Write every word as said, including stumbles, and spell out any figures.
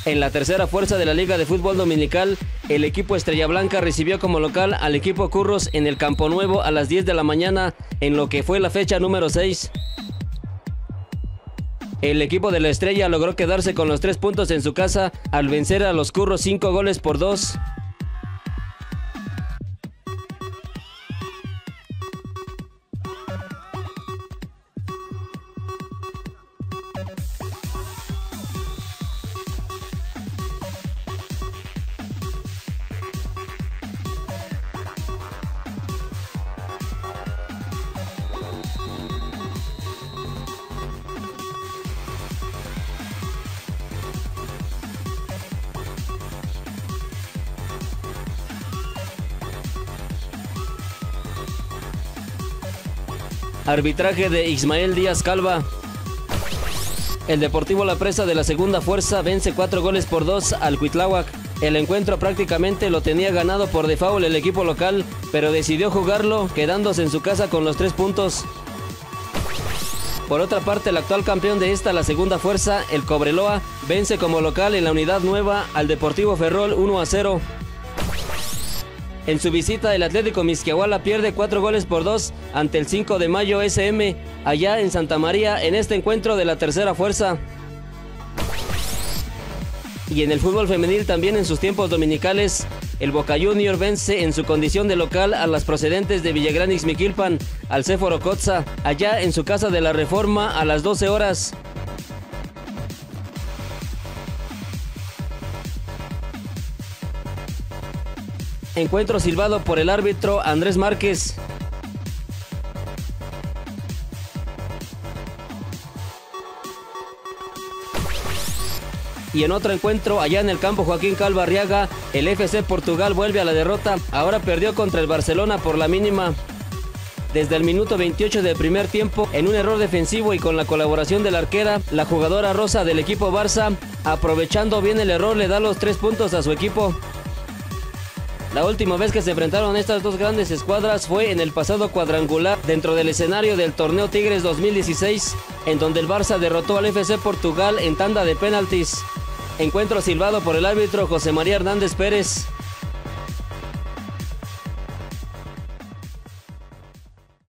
En la tercera fuerza de la Liga de Fútbol Dominical, el equipo Estrella Blanca recibió como local al equipo Curros en el Campo Nuevo a las diez de la mañana, en lo que fue la fecha número seis. El equipo de la Estrella logró quedarse con los tres puntos en su casa al vencer a los Curros cinco goles por dos. Arbitraje de Ismael Díaz Calva. El Deportivo La Presa de la segunda fuerza vence cuatro goles por dos al Cuitláhuac. El encuentro prácticamente lo tenía ganado por default el equipo local, pero decidió jugarlo, quedándose en su casa con los tres puntos. Por otra parte, el actual campeón de esta, la segunda fuerza, el Cobreloa, vence como local en la Unidad Nueva al Deportivo Ferrol uno a cero. En su visita, el Atlético Mixquiahuala pierde cuatro goles por dos ante el cinco de mayo ese eme, allá en Santa María, en este encuentro de la tercera fuerza. Y en el fútbol femenil, también en sus tiempos dominicales, el Boca Junior vence en su condición de local a las procedentes de Villagrán Ixmiquilpan, al Céforo Cotza, allá en su casa de la Reforma a las doce horas. Encuentro silbado por el árbitro Andrés Márquez. Y en otro encuentro, allá en el campo Joaquín Calva Arriaga, el efe ce Portugal vuelve a la derrota. Ahora perdió contra el Barcelona por la mínima. Desde el minuto veintiocho del primer tiempo, en un error defensivo y con la colaboración de la arquera, la jugadora rosa del equipo Barça, aprovechando bien el error, le da los tres puntos a su equipo. La última vez que se enfrentaron estas dos grandes escuadras fue en el pasado cuadrangular dentro del escenario del Torneo Tigres dos mil dieciséis, en donde el Barça derrotó al efe ce Portugal en tanda de penaltis. Encuentro silbado por el árbitro José María Hernández Pérez.